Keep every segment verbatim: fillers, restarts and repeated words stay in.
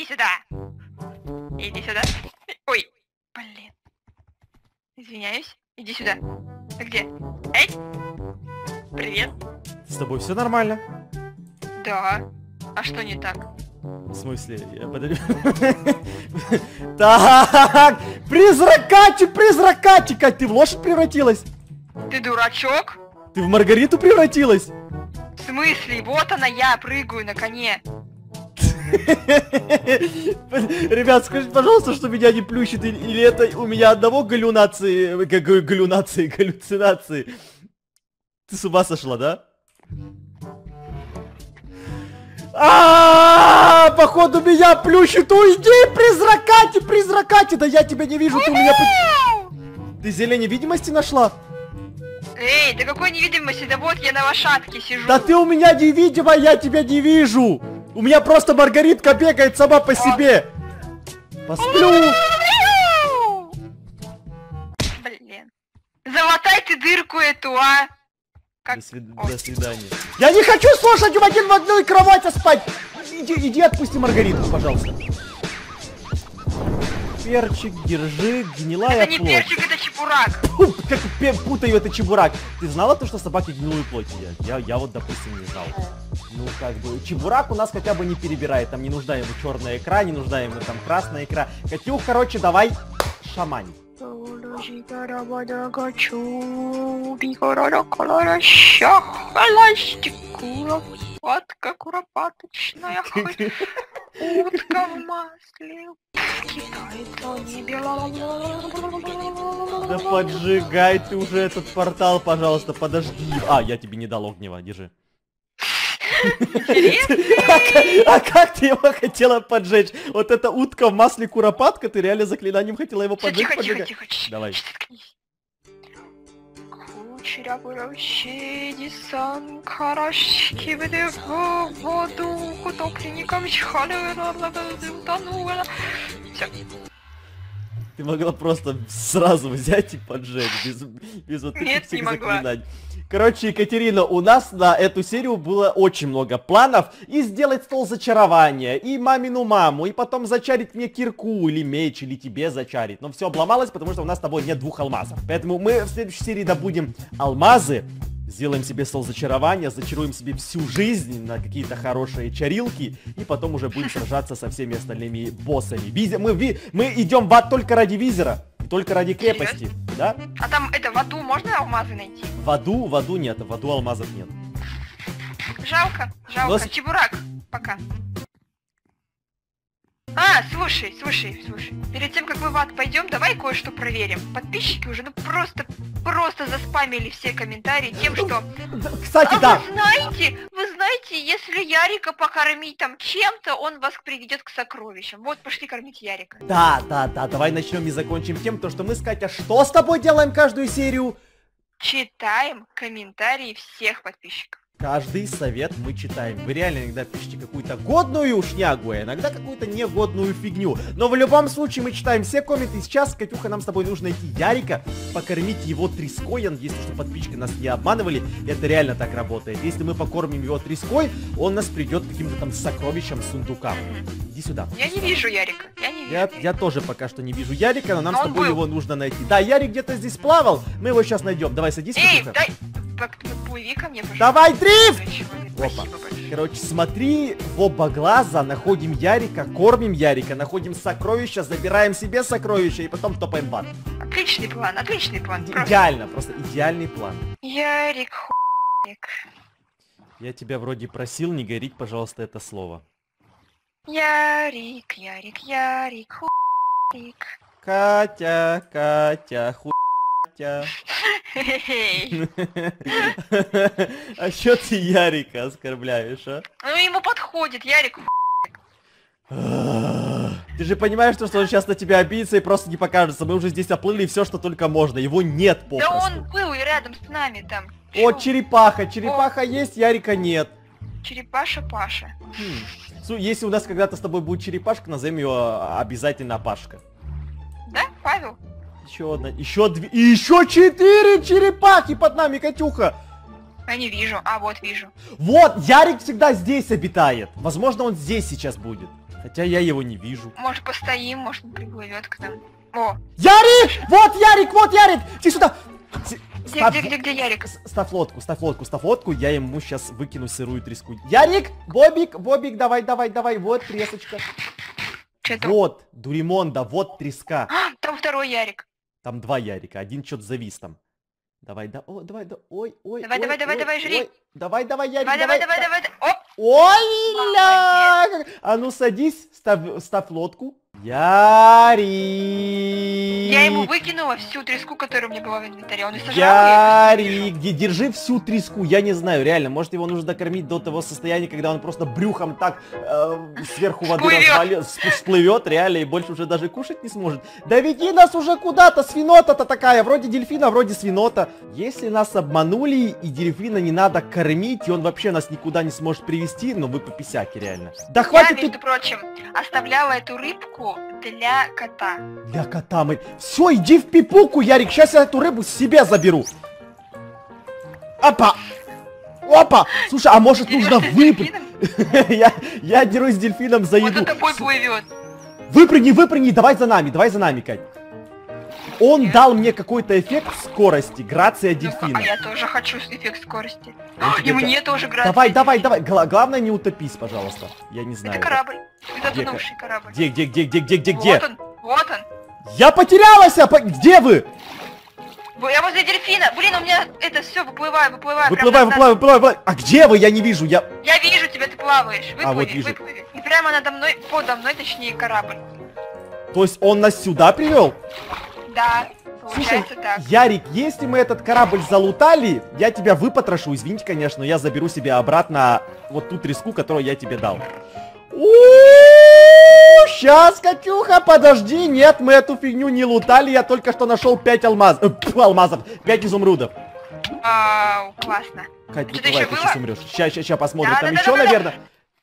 Иди сюда. Иди сюда. Ой, блин. Извиняюсь. Иди сюда. Ты где? Эй! Привет. С тобой все нормально? Да. А что не так? В смысле? Я подожди. Так, призракатик, призракатик, как ты в лошадь превратилась? Ты дурачок? Ты в Маргариту превратилась? В смысле? Вот она, я прыгаю на коне. Ребят, скажите, пожалуйста, что меня не плющит, или, или это у меня одного галлюнации, как галлюнации, галлюцинации. Ты с ума сошла, да? А, походу меня плющит, уйди, призракати, призракати, да я тебя не вижу, ты у меня... Ты зелень видимости нашла? Эй, да какой невидимости, да вот я на лошадке сижу. Да ты у меня невидима, я тебя не вижу. У меня просто Маргаритка бегает сама по себе. Посплю. Блин. Залатай ты дырку эту, а. Как... До, свид... До свидания. Я не хочу с лошадью в один в одной кровати спать. Иди, иди отпусти Маргаритку, пожалуйста. Перчик, держи, гнилая это не плоть. перчик, это чебурак. Фу, как путаю, это чебурак. Ты знала то, что собаки гнилую плоть едят? Я, я вот, допустим, не знал. Ну, как бы, чебурак у нас хотя бы не перебирает. Там не нужна ему черная икра, не нужна ему там красная икра. Катюх, короче, давай шамань. Куропатка, куропаточная хоть утка в масле. Да поджигай ты уже этот портал, пожалуйста, подожди. А, я тебе не дал огнева, держи. А как ты его хотела поджечь? Вот эта утка в масле куропатка, ты реально заклинанием хотела его поджечь? Тихо, тихо, тихо. Давай. Кучерявые санкарашки в воду утопленникам утонула. Все. Ты могла просто сразу взять и поджечь, без, без вот таких всех заклинаний. Короче, Екатерина, у нас на эту серию было очень много планов. И сделать стол зачарования, и мамину маму, и потом зачарить мне кирку, или меч, или тебе зачарить. Но все обломалось, потому что у нас с тобой нет двух алмазов. Поэтому мы в следующей серии добудем алмазы. Сделаем себе стол зачарования, зачаруем себе всю жизнь на какие-то хорошие чарилки, и потом уже будем сражаться со всеми остальными боссами. Визи... Мы, ви... мы идем в ад только ради визера, только ради крепости, да? А там это в аду можно алмазы найти? В аду, в аду нет, в аду алмазов нет. Жалко, жалко. Но... Чебурак, пока. А, слушай, слушай, слушай. Перед тем, как мы в ад пойдем, давай кое-что проверим. Подписчики уже, ну просто, просто заспамили все комментарии тем, что... Кстати, а да. Вы знаете, вы знаете, если Ярика покормить там чем-то, он вас приведет к сокровищам. Вот, пошли кормить Ярика. Да, да, да, давай начнем и закончим тем, то, что мы с Катя что с тобой делаем каждую серию? Читаем комментарии всех подписчиков. Каждый совет мы читаем. Вы реально иногда пишите какую-то годную шнягу, а иногда какую-то негодную фигню. Но в любом случае мы читаем все комменты. Сейчас, Катюха, нам с тобой нужно найти Ярика, покормить его треской. Я надеюсь, что подписчики нас не обманывали. Это реально так работает. Если мы покормим его треской, он нас придет к каким-то там сокровищам, сундукам. Иди сюда. Я не вижу Ярика. Я не вижу. Я, я тоже пока что не вижу Ярика, но нам но с тобой был. его нужно найти. Да, Ярик где-то здесь плавал. Мы его сейчас найдем. Давай, садись, Эй, Катюха. дай... Плыви ко мне, пожалуйста. Давай, дрифт! Опа. Короче, смотри в оба глаза, находим Ярика, кормим Ярика, находим сокровища, забираем себе сокровища и потом топаем в ад. Отличный план, отличный план. Просто. Идеально, просто идеальный план. Ярик, хуйник. Я тебя вроде просил не говорить, пожалуйста, это слово. Ярик, Ярик, Ярик, хуйник. Катя, Катя, хуй. А чё ты Ярика оскорбляешь, а? Ну ему подходит, Ярик. Ты же понимаешь, что он сейчас на тебя обидится и просто не покажется. Мы уже здесь оплыли все, что только можно. Его нет попросту. Да он был и рядом с нами там. О, черепаха. Черепаха О. есть, Ярика нет. Черепаша Паша. Хм. Если у нас когда-то с тобой будет черепашка, назовем ее обязательно Пашка. Да, Павел? Еще одна, еще две, и еще четыре черепахи под нами, Катюха! Я не вижу, а вот вижу. Вот, Ярик всегда здесь обитает. Возможно, он здесь сейчас будет. Хотя я его не вижу. Может постоим, может он приплывет к нам. О! Ярик! Вот Ярик, вот Ярик! Иди сюда! Где, ставь... где, где, где Ярик? Ставь лодку, ставь лодку, ставь лодку, я ему сейчас выкину сырую треску. Ярик! Бобик, Бобик, давай, давай, давай, вот тресочка. Что вот, Дуримонда, вот треска. А, там второй Ярик. Там два Ярика, один что-то завис там. Давай, да, о, давай, да, ой, ой, Давай, ой, давай, ой, давай, ой, давай, жри. Ой. Давай, давай, Ярик, давай, давай, давай, давай, давай, оп. Ой, ля! А ну садись, ставь, ставь лодку. Ярик! Я ему выкинула всю треску, которая у меня была в инвентаре. Он и сожрал. Ярик, где держи всю треску, я не знаю, реально, может его нужно докормить до того состояния, когда он просто брюхом так э, сверху воды развалит, всплывет, реально, и больше уже даже кушать не сможет. Да веди нас уже куда-то, свинота-то такая, вроде дельфина, вроде свинота. Если нас обманули и дельфина не надо кормить, и он вообще нас никуда не сможет привести, ну вы пописяки, реально. Да хватит. Я, между тут... прочим, оставляла эту рыбку для кота. Для кота мы... Все, иди в пипуку, Ярик, сейчас я эту рыбу себе заберу. Опа! Опа! Слушай, а может нужно выпрыгнуть? я, я дерусь с дельфином за еду. Он за тобой плывет. Выпрыгни, выпрыгни, давай за нами, давай за нами, Кать. Он Нет. дал мне какой-то эффект скорости, грация дельфина. Ну, а я тоже хочу эффект скорости. И мне тоже грация. Давай, давай, давай, Гла главное не утопись, пожалуйста. Я не знаю. Это корабль. Затонувший корабль. Где, где, где, где, где, где, где? Вот он, вот он. Я потерялась, а по... где вы? Я возле дельфина. Блин, у меня это все, выплываю, выплываю. Выплывай, выплывай, выплывай, выплывай. А где вы? Я не вижу, я... Я вижу тебя, ты плаваешь. Выплыви, а, вот вижу. выплыви. И прямо надо мной, подо мной, точнее, корабль. То есть он нас сюда привел? Да. Слушай, так. Ярик, если мы этот корабль залутали, я тебя выпотрошу, извините, конечно, но я заберу себе обратно вот ту треску, которую я тебе дал. Сейчас, Катюха, подожди, нет, мы эту фигню не лутали, я только что нашел пять алмазов, алмазов, пять изумрудов. Вау, классно. Кать, ну давай, ты сейчас умрешь. Сейчас, сейчас, сейчас посмотрим, там еще, да, наверное.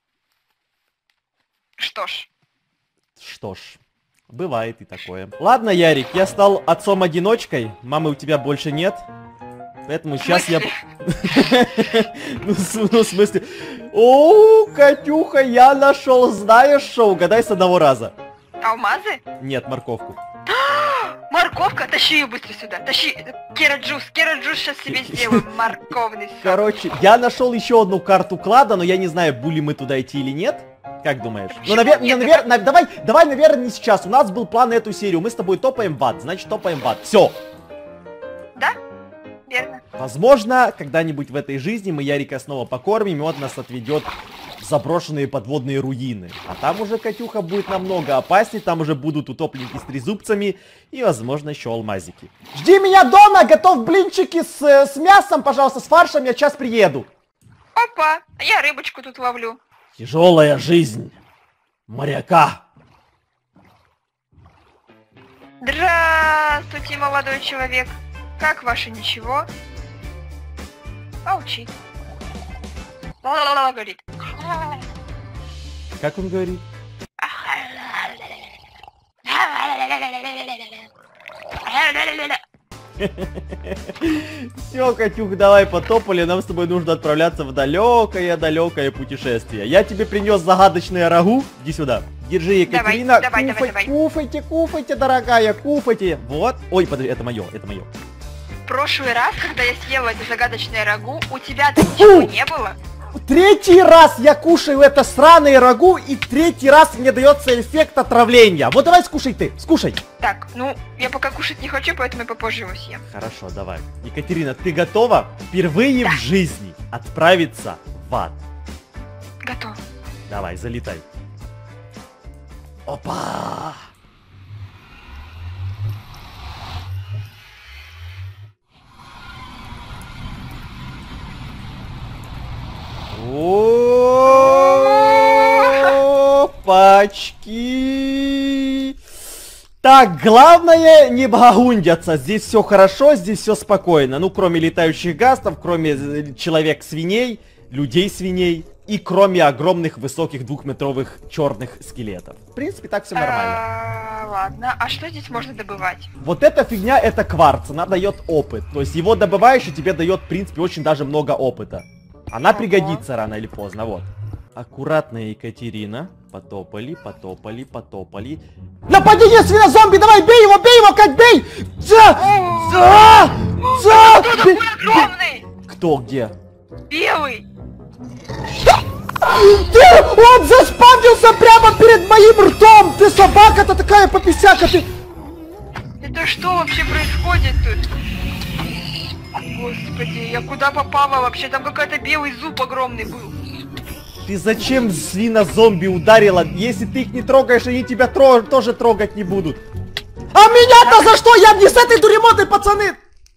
Что ж. Что ж. Бывает и такое. Ладно, Ярик, я стал отцом-одиночкой. Мамы у тебя больше нет. Поэтому сейчас я... Ну, в смысле... О, Катюха, я нашел, знаешь что? Угадай с одного раза. Алмазы? Нет, морковку. Морковка? Тащи ее быстро сюда. Тащи. Кера-джус. Кера-джус сейчас себе сделаю. Морковный сок. Короче, я нашел еще одну карту клада, но я не знаю, будем мы туда идти или нет. Как думаешь? Ну, наверное, навер... на... давай, давай, наверное, не сейчас. У нас был план на эту серию. Мы с тобой топаем в ад, значит, топаем в ад. Все. Да? Верно. Возможно, когда-нибудь в этой жизни мы Ярика снова покормим, и он нас отведет в заброшенные подводные руины. А там уже, Катюха, будет намного опаснее. Там уже будут утопленники с трезубцами и, возможно, еще алмазики. Жди меня дома! Готов блинчики с, с мясом, пожалуйста, с фаршем. Я сейчас приеду. Опа! А я рыбочку тут ловлю. Тяжелая жизнь моряка. Здравствуйте, молодой человек. Как ваше ничего? Молчи. Ла-ла-ла-ла говорит. Как он говорит? Все, Катюх, давай потопали, нам с тобой нужно отправляться в далекое-далекое путешествие. Я тебе принес загадочное рагу. Иди сюда. Держи, Екатерина. Давай, давай, Куфай, давай, давай. Куфайте, куфайте, дорогая, куфайте. Вот. Ой, подожди, это мое, это мое. В прошлый раз, когда я съела это загадочное рагу, у тебя-то ничего не было? Третий раз я кушаю это сраное рагу, и третий раз мне дается эффект отравления. Вот давай скушай ты, скушай. Так, ну, я пока кушать не хочу, поэтому я попозже его съем. Хорошо, давай. Екатерина, ты готова впервые да. в жизни отправиться в ад? Готова. Давай, залетай. Опа! Опачки! Так, главное не багундятся. Здесь все хорошо, здесь все спокойно. Ну, кроме летающих гастов, кроме человек-свиней, людей-свиней и кроме огромных высоких двухметровых черных скелетов. В принципе, так все нормально. Ладно, а что здесь можно добывать? Вот эта фигня, это кварц, она дает опыт. То есть его добываешь, и тебе дает, в принципе, очень даже много опыта. Она Ого. пригодится рано или поздно, вот. Аккуратно, Екатерина. Потопали, потопали, потопали. Нападение свинозомби! Давай, бей его, бей его, Кать, бей! За! За! За! Кто такой огромный? Кто, где? Белый. Ты! Он заспавнился прямо перед моим ртом! Ты собака-то такая пописяка, ты... Это что вообще происходит тут? Господи, я куда попала вообще? Там какой-то белый зуб огромный был. Ты зачем свинозомби ударила? Если ты их не трогаешь, они тебя тро тоже трогать не будут. А меня-то за что? Я не с этой дуремодной, пацаны!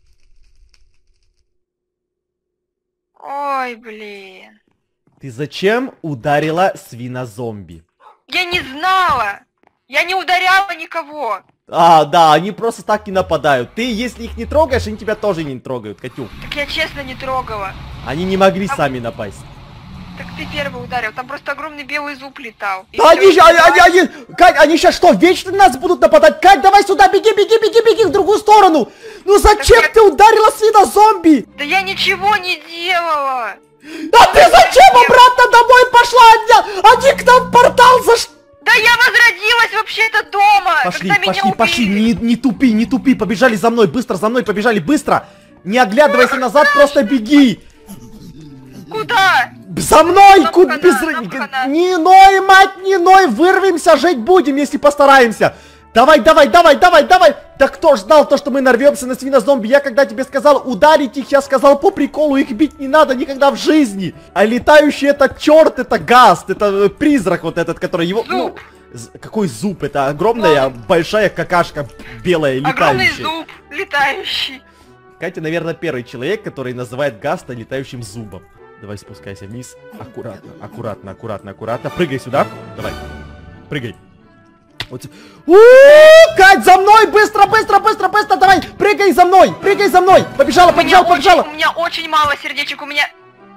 Ой, блин. Ты зачем ударила свинозомби? Я не знала. Я не ударяла никого. А, да, они просто так и нападают. Ты, если их не трогаешь, они тебя тоже не трогают, Катюк. Так я честно не трогала. Они не могли а... сами напасть. Так ты первый ударил, там просто огромный белый зуб летал. Да они, они, они, они, Кать, они сейчас что, вечно нас будут нападать? Кать, давай сюда, беги, беги, беги, беги в другую сторону. Ну зачем так ты я... ударила свинозомби? Да я ничего не делала. А ты зачем обратно домой пошла? Они, они к нам в портал зашли. Да я возродилась вообще-то дома. Пошли, когда пошли, меня пошли, не, не тупи, не тупи, побежали за мной, быстро за мной, побежали, быстро. Не оглядывайся назад, просто беги. Куда? За мной! Куда? Без... Не ной, мать, не ной! Вырвемся, жить будем, если постараемся! Давай, давай, давай, давай, давай! Да кто ж знал то, что мы нарвемся на свинозомби? Я когда тебе сказал ударить их, я сказал по приколу, их бить не надо никогда в жизни! А летающий это черт, это гаст, это призрак вот этот, который его... Зуб! Ну, какой зуб? Это огромная, ну, большая какашка белая, летающая. Огромный зуб, летающий. Катя, наверное, первый человек, который называет гаста летающим зубом. Давай спускайся вниз. Аккуратно, аккуратно, аккуратно, аккуратно. Прыгай сюда. Давай. Прыгай. Вот. У-у-у, Кать, за мной! Быстро, быстро, быстро, быстро! Давай! Прыгай за мной! Прыгай за мной! Побежала, побежала, побежала! У меня очень мало сердечек, у меня...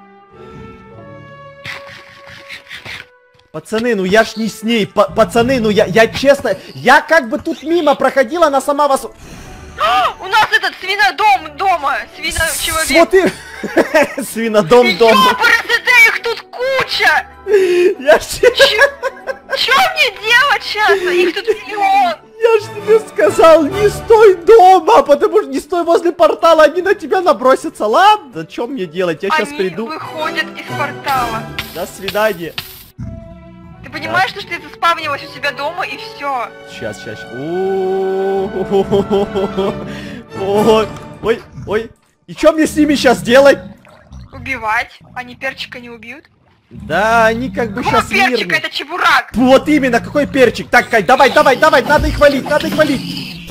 Пацаны, ну я ж не с ней. Пацаны, ну я, я честно... Я как бы тут мимо проходила, она сама вас... У нас этот свинодом дома, свиночеловек. Смотри, свинодом дома. Ёпрст, их тут куча. Я ж... Чё мне делать сейчас? Их тут миллион. Я ж тебе сказал, не стой дома, потому что не стой возле портала, они на тебя набросятся. Ладно, что мне делать? Я сейчас приду. Они выходят из портала. До свидания. Ты понимаешь, да? Что ты заспавнилась у себя дома и все? Сейчас, сейчас. Ой, ой, ой. И что мне с ними сейчас делать? Убивать. Они перчика не убьют? Да, они как бы сейчас мирные. Перчик, это чебурак. Вот именно, какой перчик. Так, Кать, давай, давай, давай, надо их валить, надо их валить.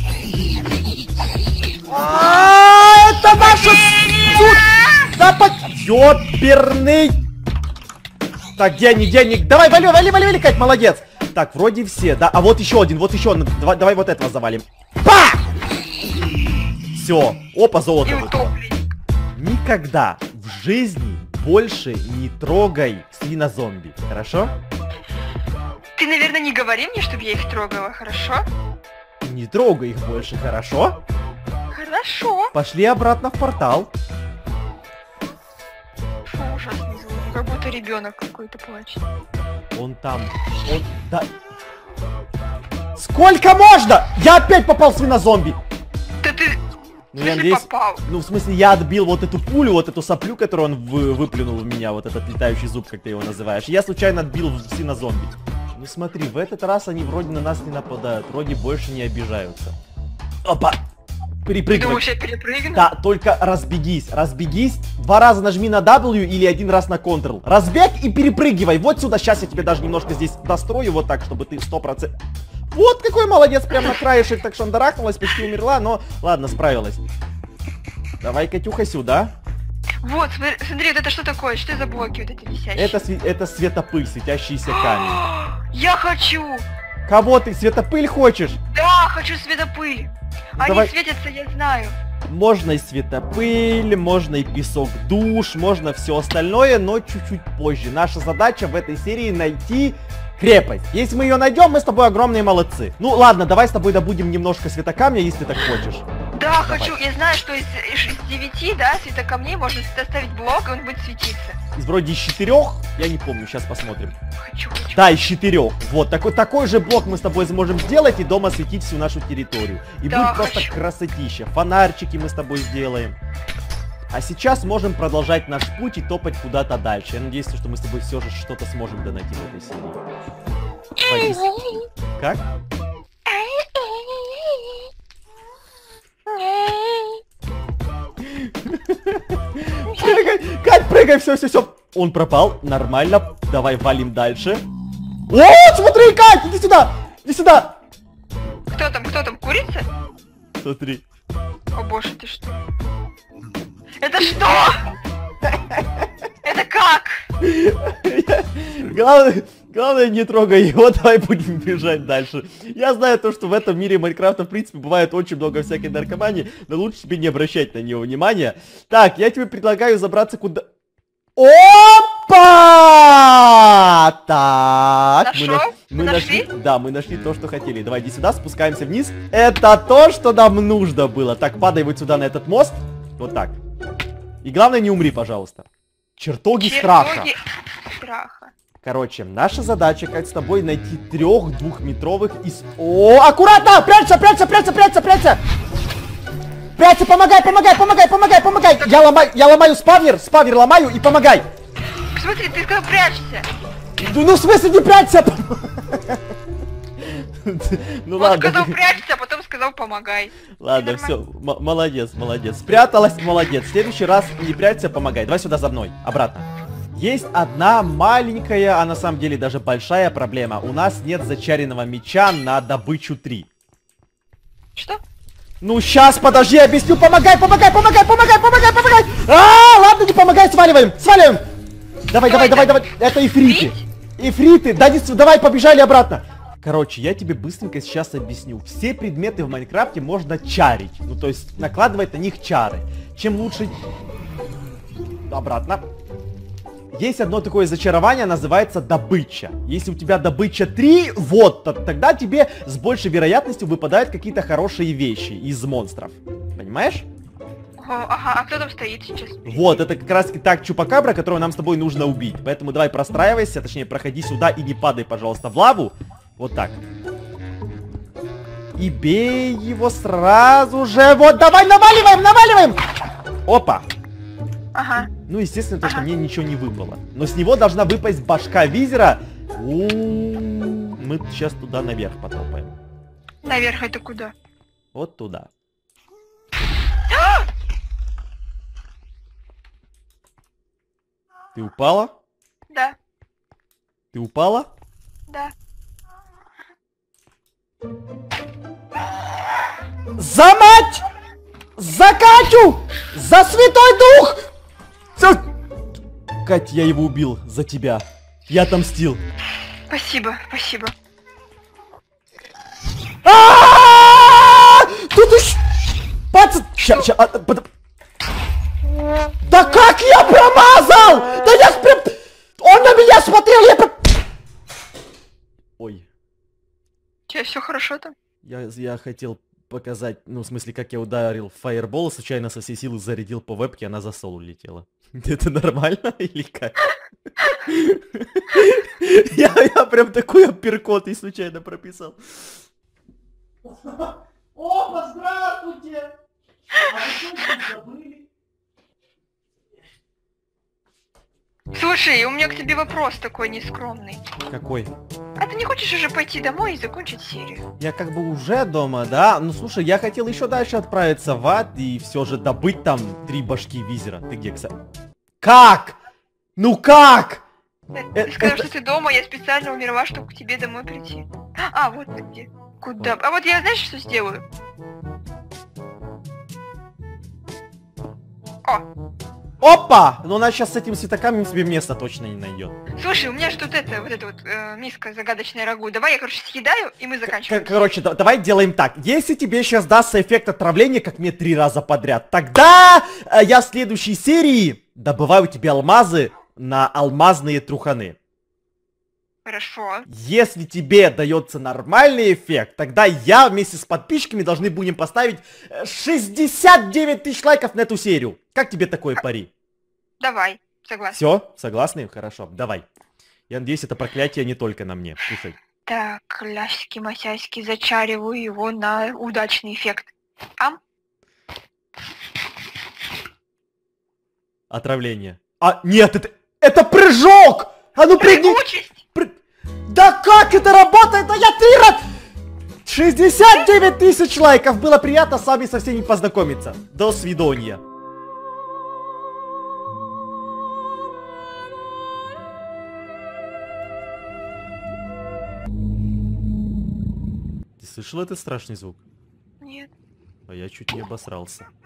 А, это наша... Да под... Ёперный... Так, где они, где они? Давай, вали, вали, вали, вали, Кать, молодец. Так, вроде все, да. А вот еще один, вот еще один. Давай, давай вот этого завалим. Па! Все. Опа, золото. Никогда в жизни больше не трогай свинозомби. Хорошо? Ты, наверное, не говори мне, чтобы я их трогала, хорошо? Не трогай их больше, хорошо? Хорошо. Пошли обратно в портал. Фу, ужасный звук. Как будто ребенок какой-то плачет. Он там. Он... Да... Сколько можно? Я опять попал в свинозомби. Да ты... Ну, я надеюсь, попал? Ну, в смысле, я отбил вот эту пулю, вот эту соплю, которую он вы, выплюнул в меня, вот этот летающий зуб, как ты его называешь. Я случайно отбил свинозомби. Ну смотри, в этот раз они вроде на нас не нападают, вроде больше не обижаются. Опа! Перепрыгивай. Ты думаешь, я перепрыгну? Да, только разбегись, разбегись. Два раза нажми на W или один раз на Ctrl. Разбег и перепрыгивай. Вот сюда, сейчас я тебе даже немножко здесь дострою, вот так, чтобы ты сто процентов... Вот какой молодец, прям на краешек так шандарахнулась, почти умерла, но ладно, справилась. Давай, Катюха, сюда. Вот, смотри, смотри, вот это что такое? Что за блоки вот эти висящие? Это, это светопыль, светящийся камень. Я хочу! Кого ты, светопыль хочешь? Да, хочу светопыль. Они Давай. Светятся, я знаю. Можно и светопыль, можно и песок душ, можно все остальное, но чуть-чуть позже. Наша задача в этой серии найти крепость. Если мы ее найдем, мы с тобой огромные молодцы. Ну ладно, давай с тобой добудем немножко светокамня, если ты так хочешь. Да, Давай. хочу, я знаю, что из, из девяти, да, светокамней можно доставить блок, и он будет светиться. Из вроде из четырех, я не помню, сейчас посмотрим. Хочу, хочу. Да, из четырех. Вот, такой, такой же блок мы с тобой сможем сделать и дома светить всю нашу территорию. И да, будет просто хочу. красотища. Фонарчики мы с тобой сделаем. А сейчас можем продолжать наш путь и топать куда-то дальше. Я надеюсь, что мы с тобой все же что-то сможем донайти в этой серии. Как? Прыгай, Кать, прыгай, все, все, все. Он пропал, нормально. Давай валим дальше. О, смотри, Кать, иди сюда, иди сюда. Кто там, кто там, курица? Смотри. О боже, ты что? Это что? Это как? Главное, главное, не трогай его, давай будем бежать дальше. Я знаю то, что в этом мире Майнкрафта, в принципе, бывает очень много всякой наркомании, но лучше тебе не обращать на нее внимания. Так, я тебе предлагаю забраться куда... Опа! Так, Нашел? мы, на... мы мы нашли? нашли? Да, мы нашли то, что хотели. Давай, иди сюда, спускаемся вниз. Это то, что нам нужно было. Так, падай вот сюда на этот мост. Вот так. И главное, не умри, пожалуйста. Чертоги, Чертоги страха. страха. Короче, наша задача, как с тобой, найти трех двухметровых из... О, аккуратно! Прячься, прячься, прячься, прячься, прячься! Прячься, помогай, помогай, помогай, помогай, помогай! Я ломаю, я ломаю спавнер, спавнер ломаю и помогай! Смотри, ты сказал прячься. Ну, в смысле, не прячься! Ну Он ладно. сказал прячься, а потом сказал помогай. Ладно, все, молодец, молодец. Спряталась, молодец. В следующий раз не прячься, помогай. Давай сюда за мной, обратно. Есть одна маленькая, а на самом деле даже большая проблема. У нас нет зачаренного меча на добычу три. Что? Ну, сейчас, подожди, объясню. Помогай, помогай, помогай, помогай, помогай, помогай. А, ладно, не помогай, сваливаем, сваливаем. Давай, давай, давай, давай. Это ифриты. Ифриты, да, не, давай, побежали обратно. Короче, я тебе быстренько сейчас объясню. Все предметы в Майнкрафте можно чарить. Ну, то есть, накладывать на них чары. Чем лучше... Обратно. Есть одно такое зачарование, называется добыча. Если у тебя добыча три, вот, то, тогда тебе с большей вероятностью выпадают какие-то хорошие вещи из монстров. Понимаешь? О, ага, а кто там стоит сейчас? Вот, это как раз так Чупакабра, которого нам с тобой нужно убить. Поэтому давай простраивайся, точнее, проходи сюда и не падай, пожалуйста, в лаву. Вот так. И бей его сразу же. Вот, давай, наваливаем, наваливаем! Опа! Ага. Ну, естественно, то, ага. что мне ничего не выпало. Но с него должна выпасть башка визера. У-у-у. Мы сейчас туда наверх потопаем. Наверх это куда? Вот туда. Ты упала? Да. Ты упала? Да. За мать! За Катю! За Святой Дух! За... Кать, я его убил за тебя. Я отомстил. Спасибо, спасибо. Тут еще... Пацан... Ща, ща... Да как я промазал? Да я прям... Он на меня смотрел, я прям... Ой. Че, все хорошо там? Я, я хотел показать, ну, в смысле, как я ударил в фаербол, случайно со всей силы зарядил по вебке, она за стол улетела. Это нормально или как? Я, я прям такой апперкот и случайно прописал. Опа, здравствуйте! А вы что забыли? Слушай, у меня к тебе вопрос такой нескромный. Какой? А ты не хочешь уже пойти домой и закончить серию? Я как бы уже дома, да? Ну слушай, я хотел еще дальше отправиться в ад и все же добыть там три башки визера. Ты где, кстати? Как? Ну как? Ты сказал, что ты дома, я специально умерла, чтобы к тебе домой прийти. А, вот ты где. Куда? А вот я, знаешь, что сделаю? О! Опа! Но она сейчас с этим светокамнем себе места точно не найдет. Слушай, у меня же тут это, вот эта вот э, миска загадочная рагу. Давай я, короче, съедаю, и мы заканчиваем. Короче, да, давай делаем так. Если тебе сейчас дастся эффект отравления, как мне три раза подряд, тогда э, я в следующей серии добываю тебе алмазы на алмазные труханы. Хорошо. Если тебе дается нормальный эффект, тогда я вместе с подписчиками должны будем поставить шестьдесят девять тысяч лайков на эту серию. Как тебе такое пари? Давай, согласен. Все, согласны? Хорошо, давай. Я надеюсь, это проклятие не только на мне. Слушай. Так, ляськи-масяськи, зачариваю его на удачный эффект. Ам? Отравление. А, нет, это, это прыжок! А ну прыгни! Пры... Да как это работает? Да я три раз... шестьдесят девять тысяч лайков! Было приятно с вами со всеми познакомиться. До свидания. Ты слышал этот страшный звук? Нет. А я чуть не обосрался.